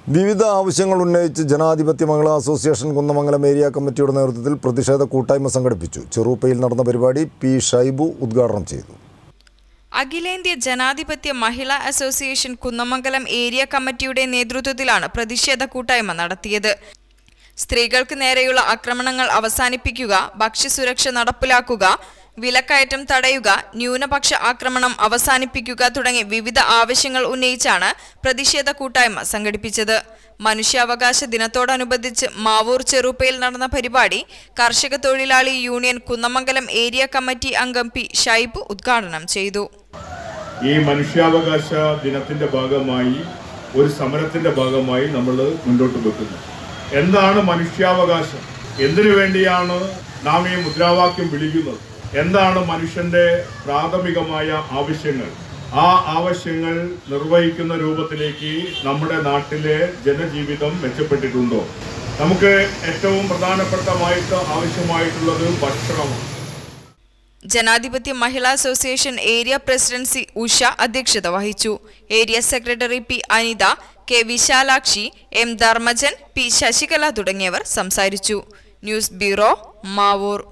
വിവിധ ആവശ്യങ്ങൾ ഉന്നയിച്ച് ജനാധിപത്യ മഹിളാ അസോസിയേഷൻ കുന്നമംഗലം ഏരിയ കമ്മിറ്റിയുടെ നേതൃത്വത്തിൽ പ്രതിഷേധ കൂട്ടായ്മ സംഘടിപ്പിച്ചു. ചെറുപ്പയിൽ നടന്ന പരിപാടി പി ഷൈബു ഉദ്ഘാടനം ചെയ്തു. അഖിലേന്ത്യാ ജനാധിപത്യ മഹിളാ അസോസിയേഷൻ കുന്നമംഗലം ഏരിയ കമ്മിറ്റിയുടെ നേതൃത്വത്തിലാണ് പ്രതിഷേധ കൂട്ടായ്മ നടത്തിയത്. സ്ത്രീകൾക്ക് നേരെയുള്ള ആക്രമണങ്ങൾ അവസാനിപ്പിക്കുക, ഭക്ഷ്യസുരക്ഷ നടപ്പിലാക്കുക, വിലക്കയറ്റം തടയുക, ന്യൂനപക്ഷ ആക്രമണം അവസാനിപ്പിക്കുക തുടങ്ങി വിവിധ ആവശ്യങ്ങൾ ഉന്നയിച്ചാണ് പ്രതിഷേധ കൂട്ടായ്മ സംഘടിപ്പിച്ചത്. മനുഷ്യാവകാശ ദിനത്തോടനുബന്ധിച്ച് മാവൂർ ചെറുപ്പയിൽ നടന്ന പരിപാടി കർഷക തൊഴിലാളി യൂണിയൻ കുന്നമംഗലം ഏരിയ കമ്മിറ്റി അംഗം പി ഷൈബു ഉദ്ഘാടനം ചെയ്തു. ഈ മനുഷ്യാവകാശ ദിനത്തിന്റെ ഭാഗമായി ഒരു സമരത്തിന്റെ ഭാഗമായി നമ്മൾ മുന്നോട്ട് വെക്കുന്നു. എന്താണ് മനുഷ്യാവകാശം? എന്തിനു വേണ്ടിയാണ് നാം ഈ മുദ്രാവാക്യം വിളിക്കുന്നത്? എന്താണ് മനുഷ്യന്റെ പ്രാഥമികമായ ആവശ്യങ്ങൾ? ആ ആവശ്യങ്ങൾ നിർവഹിക്കുന്ന രൂപത്തിലേക്ക് നമ്മുടെ നാട്ടിലെ ജനജീവിതം മെച്ചപ്പെട്ടിട്ടുണ്ടോ? നമുക്ക് ഏറ്റവും പ്രധാനപ്പെട്ടമായിട്ട് ആവശ്യമായിട്ടുള്ളത് ഭക്ഷണമാണ്. ജനാധിപത്യ മഹിളാ association area president C Usha അധ്യക്ഷത വഹിച്ചു. Area secretary P Anitha, K Vishalakshi, M Dharmajan, P Sasikala തുടങ്ങിയവർ സംസാരിച്ചു. News bureau, Mavoor.